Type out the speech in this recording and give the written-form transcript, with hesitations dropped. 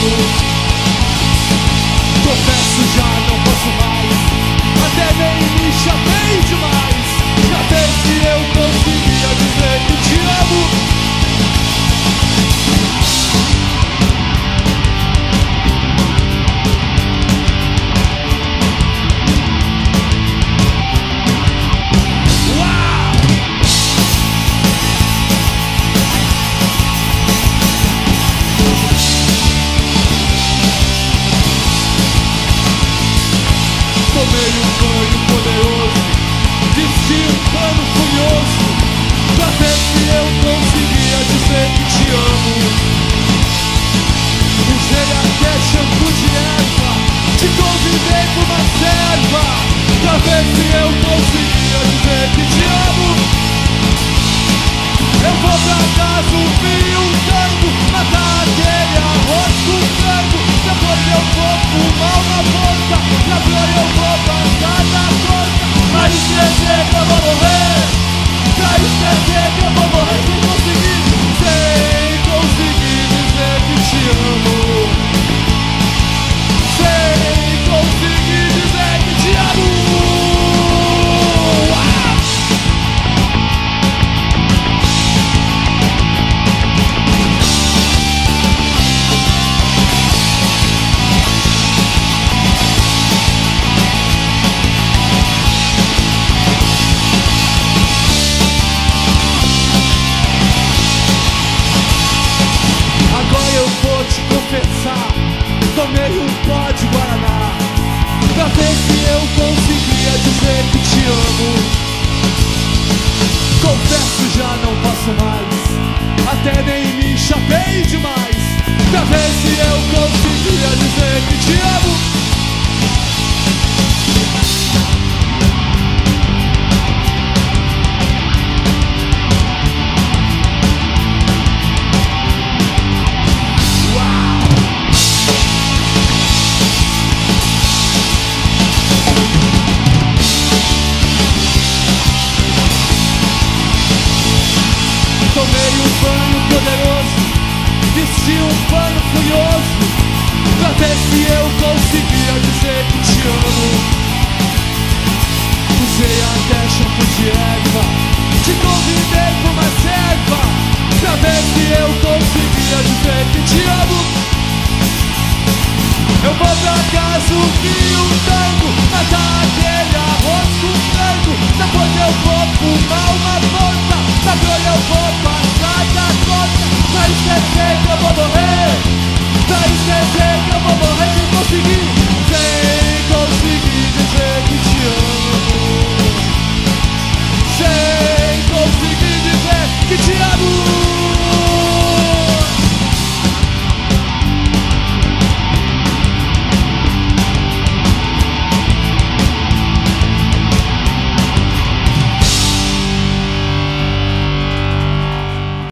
Confesso, já não posso mais, até nem me chamei demais. Já sei que eu conseguia dizer que te amo. Tomei um banho poderoso, vesti um pano furioso, pra ver se eu conseguia dizer que te amo. Usei até shampoo de erva, te convidei pra uma serva, pra ver se eu conseguia dizer que te amo. Eu vou pra casa ouvir um tango, matar aquele arroz com frango, depois eu vou fumar uma vodka, na flor eu vou passar na porta. Pra esquecer que eu vou morrer, pra esquecer que eu vou morrer sem conseguir dizer que te amo. Sem conseguir dizer que te amo. Tomei um pó de Guaraná, pra ver se eu conseguia dizer que te amo. Confesso, já não posso mais, até nem me chapei demais, pra ver se eu conseguia dizer que te amo. Tomei um banho poderoso, vesti um pano furioso, pra ver se eu conseguia dizer que te amo. Usei até shampoo de erva, te convidei pra uma serva, pra ver se eu conseguia dizer que te amo. Eu vou pra casa ouvir um tango, matar aquele arroz com frango, depois eu vou fumar uma